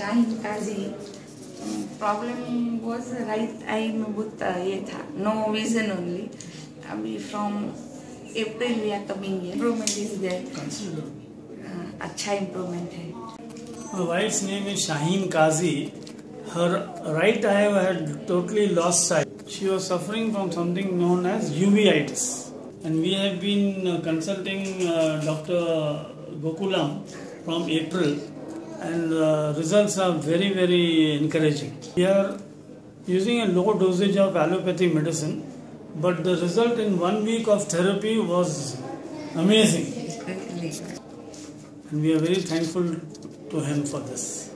Shaheen Kazi problem was right eye में बहुत ये था no vision only. अभी from April we are coming here. Improvement is there. अच्छा improvement है. My wife's name is Shaheen Kazi. Her right eye had totally lost sight. She was suffering from something known as UVEITIS. And we have been consulting Dr. Gokulan from April, and the results are very, very encouraging. We are using a low dosage of allopathic medicine, but the result in 1 week of therapy was amazing. And we are very thankful to him for this.